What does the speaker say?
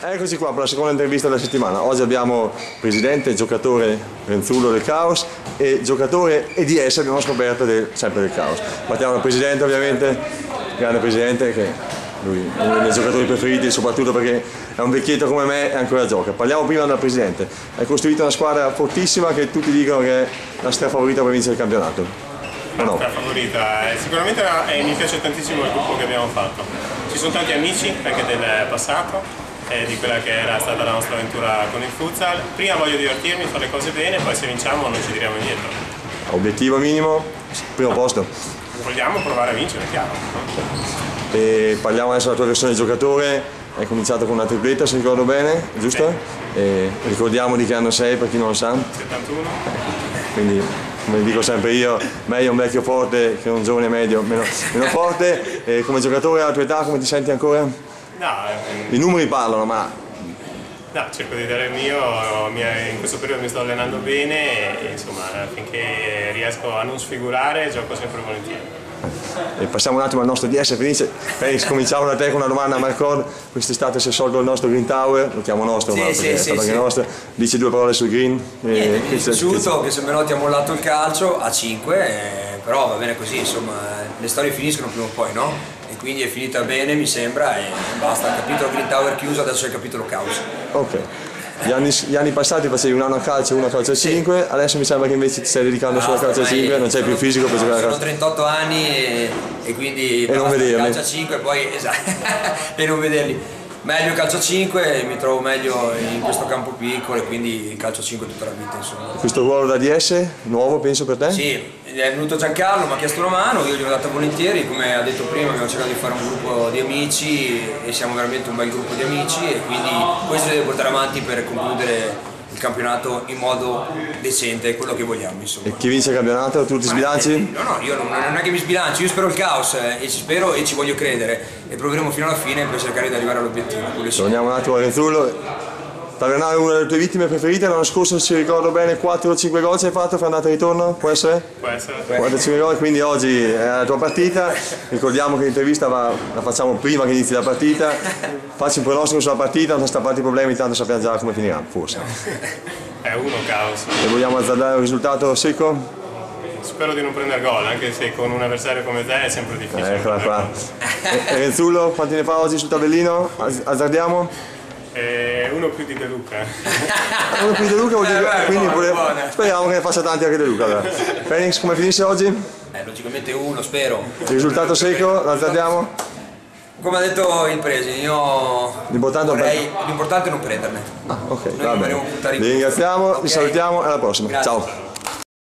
Eccoci qua per la seconda intervista della settimana. Oggi abbiamo presidente e giocatore Renzullo del Caos e giocatore e DS abbiamo scoperto sempre del Caos. Partiamo dal presidente ovviamente, grande presidente che lui è uno dei miei giocatori preferiti soprattutto perché è un vecchietto come me e ancora gioca. Parliamo prima dal presidente. Hai costruito una squadra fortissima che tutti dicono che è la strafavorita per vincere il campionato. No? La favorita, sicuramente mi piace tantissimo il gruppo che abbiamo fatto. Ci sono tanti amici anche del passato. Di quella che era stata la nostra avventura con il futsal. Prima voglio divertirmi, fare le cose bene, poi se vinciamo non ci tiriamo indietro. Obiettivo minimo, primo posto. Vogliamo provare a vincere, chiaro. E parliamo adesso della tua versione di giocatore. Hai cominciato con una tripletta, se ricordo bene, giusto? Sì. E ricordiamo di che anno sei per chi non lo sa. 71. Quindi, come dico sempre io, meglio un vecchio forte che un giovane medio meno forte. E come giocatore alla tua età come ti senti ancora? No, i numeri parlano, ma... No, cerco di dare il mio, in questo periodo mi sto allenando bene e insomma finché riesco a non sfigurare gioco sempre volentieri. E passiamo un attimo al nostro DS Fenice. Felix, cominciamo da te con una domanda a Marcord. Quest'estate si è sciolto il nostro Green Tower, lo chiamo nostro, ma perché è stato anche nostro. Dice due parole sul Green. Mi è piaciuto che se Menotti ha mollato il calcio a 5, però va bene così, insomma, le storie finiscono prima o poi, no? E quindi è finita bene mi sembra e basta, il capitolo Green Tower chiuso, adesso è il capitolo Caos. Ok. Gli anni passati facevi un anno a calcio e uno a calcio a 5, adesso mi sembra che invece ti stai dedicando solo a calcio a 5, non c'hai più fisico per giocare a calcio. Sono 38 anni e quindi non vederli. Calcio a 5 e poi esatto, e non vederli. Meglio il calcio a 5, mi trovo meglio in questo campo piccolo e quindi il calcio a 5 tutta la vita insomma. Questo ruolo da DS, nuovo penso per te? Sì, è venuto Giancarlo, mi ha chiesto una mano, io gli ho data volentieri, come ha detto prima abbiamo cercato di fare un gruppo di amici e siamo veramente un bel gruppo di amici e quindi questo deve portare avanti per concludere il campionato in modo decente, quello che vogliamo insomma. E chi vince il campionato? Tu ti sbilanci? No, io non è che mi sbilancio, io spero il Caos e ci spero e ci voglio credere e proveremo fino alla fine per cercare di arrivare all'obiettivo. Torniamo un attimo a Renzullo. Tavernaro è una delle tue vittime preferite, l'anno scorso se ricordo bene 4 o 5 gol ci hai fatto fra andata e ritorno, può essere? Può essere. 4 o 5 gol, quindi oggi è la tua partita, ricordiamo che l'intervista la facciamo prima che inizi la partita, facci un pronostico sulla partita, non sta a parte i problemi, tanto sappiamo già come finirà, forse. È uno Caos. E vogliamo azzardare un risultato secco? Spero di non prendere gol, anche se con un avversario come te è sempre difficile. Eccola qua. E Renzullo, quanti ne fa oggi sul tabellino? Azzardiamo? Uno più di De Luca. Uno più di De Luca vuol dire quindi speriamo che ne faccia tanti anche De Luca. Allora. Felix, come finisce oggi? Logicamente uno, spero. Il risultato secco, l'azzardiamo? Come ha detto il Presi, io l'importante è non prenderne. Ah, ok, noi va bene. Vi ringraziamo, vi salutiamo e alla prossima. Grazie. Ciao.